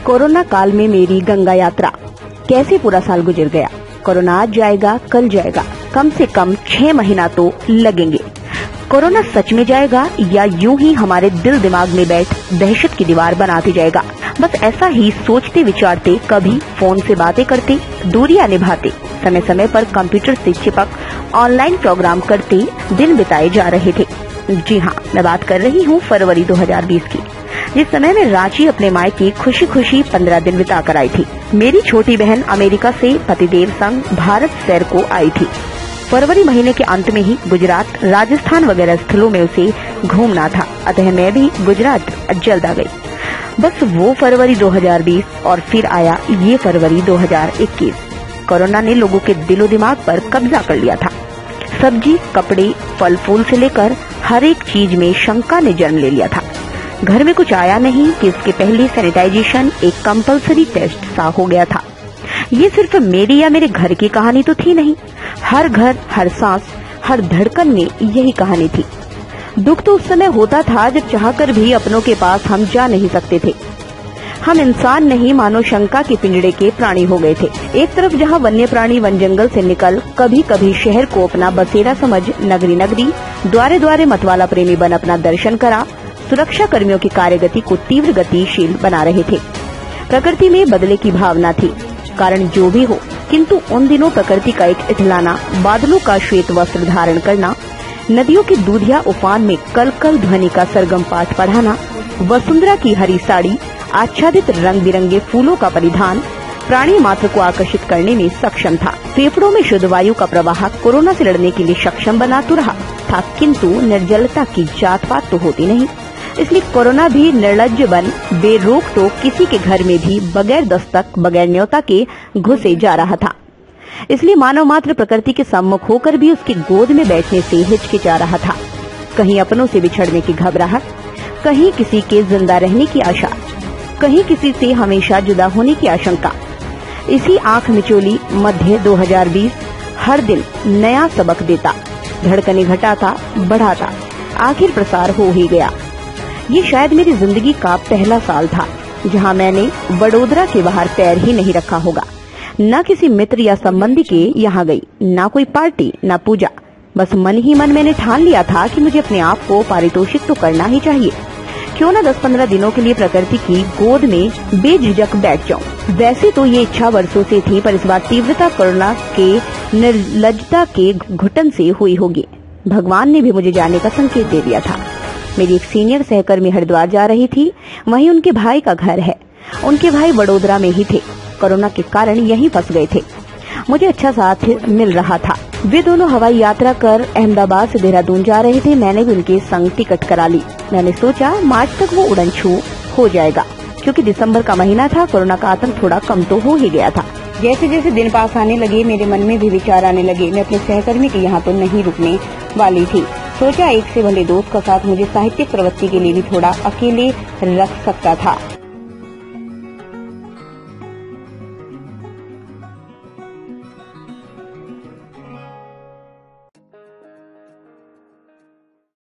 Corona काल में मेरी गंगा यात्रा, कैसे पूरा साल गुजर गया। कोरोना आज जाएगा कल जाएगा, कम से कम 6 महीना तो लगेंगे। कोरोना सच में जाएगा या यूं ही हमारे दिल दिमाग में बैठ दहशत की दीवार बनाते जाएगा। बस ऐसा ही सोचते विचारते, कभी फोन से बातें करते, दूरियां निभाते, समय समय पर कंप्यूटर से चिपक ऑनलाइन प्रोग्राम करते दिन बिताए जा रहे थे। जी हाँ, मैं बात कर रही हूँ फरवरी 2020 की, जिस समय में रांची अपने मायके खुशी खुशी 15 दिन बिता कर आई थी। मेरी छोटी बहन अमेरिका से पतिदेव संग भारत सैर को आई थी। फरवरी महीने के अंत में ही गुजरात, राजस्थान वगैरह स्थलों में उसे घूमना था, अतः मैं भी गुजरात जल्द आ गई। बस वो फरवरी 2020 और फिर आया ये फरवरी 2021। कोरोना ने लोगों के दिलो दिमाग पर कब्जा कर लिया था। सब्जी, कपड़े, फल फूल से लेकर हर एक चीज में शंका ने जन्म ले लिया था। घर में कुछ आया नहीं कि इसके पहले सैनिटाइजेशन एक कंपलसरी टेस्ट सा हो गया था। ये सिर्फ मेरी या मेरे घर की कहानी तो थी नहीं, हर घर, हर सांस, हर धड़कन में यही कहानी थी। दुख तो उस समय होता था जब चाहकर भी अपनों के पास हम जा नहीं सकते थे। हम इंसान नहीं, मानो शंका के पिंजड़े के प्राणी हो गए थे। एक तरफ जहाँ वन्य प्राणी वन जंगल से निकल कभी कभी शहर को अपना बसेरा समझ नगरी नगरी, द्वारे द्वारे मतवाला प्रेमी बन अपना दर्शन करा, सुरक्षा कर्मियों की कार्यगति को तीव्र गतिशील बना रहे थे। प्रकृति में बदले की भावना थी, कारण जो भी हो, किंतु उन दिनों प्रकृति का एक इठलाना, बादलों का श्वेत वस्त्र धारण करना, नदियों की दूधिया उफान में कल कल ध्वनि का सरगम पाठ पढ़ाना, वसुंधरा की हरी साड़ी, आच्छादित रंग बिरंगे फूलों का परिधान प्राणी मात्र को आकर्षित करने में सक्षम था। फेफड़ों में शुद्ध वायु का प्रवाह कोरोना से लड़ने के लिए सक्षम बना तो रहा था, किंतु निर्जलता की जात पात तो होती नहीं। इसलिए कोरोना भी निर्लज्ज बन बेरोक तो किसी के घर में भी बगैर दस्तक, बगैर न्योता के घुसे जा रहा था। इसलिए मानव मात्र प्रकृति के सम्मुख होकर भी उसकी गोद में बैठने से हिचकिचा रहा था। कहीं अपनों से बिछड़ने की घबराहट, कहीं किसी के जिंदा रहने की आशा, कहीं किसी से हमेशा जुदा होने की आशंका। इसी आंख मिचोली मध्य 2020 हर दिन नया सबक देता, धड़कने घटाता, बढ़ाता, आखिर प्रसार हो ही गया। ये शायद मेरी जिंदगी का पहला साल था जहां मैंने वडोदरा के बाहर पैर ही नहीं रखा होगा। न किसी मित्र या संबंधी के यहाँ गई, न कोई पार्टी, न पूजा। बस मन ही मन मैंने ठान लिया था कि मुझे अपने आप को पारितोषिक तो करना ही चाहिए। क्यों न 10-15 दिनों के लिए प्रकृति की गोद में बेझिझक बैठ जाऊं। वैसे तो ये इच्छा वर्षों से थी, पर इस बार तीव्रता कोरोना के निर्लज्जता के घुटन से हुई होगी। भगवान ने भी मुझे जाने का संकेत दे दिया था। मेरी एक सीनियर सहकर्मी हरिद्वार जा रही थी, वहीं उनके भाई का घर है। उनके भाई वडोदरा में ही थे, कोरोना के कारण यहीं फंस गए थे। मुझे अच्छा साथ मिल रहा था। वे दोनों हवाई यात्रा कर अहमदाबाद से देहरादून जा रहे थे। मैंने भी उनके संग टिकट करा ली। मैंने सोचा मार्च तक वो उड़न छू हो जाएगा, क्योंकि दिसंबर का महीना था, कोरोना का आतंक थोड़ा कम तो हो ही गया था। जैसे जैसे दिन पास आने लगे, मेरे मन में भी विचार आने लगे। मैं अपने सहकर्मी के यहाँ तो नहीं रुकने वाली थी। सोचा एक से भले दोस्त का साथ मुझे साहित्यिक प्रवृत्ति के लिए भी थोड़ा अकेले रख सकता था।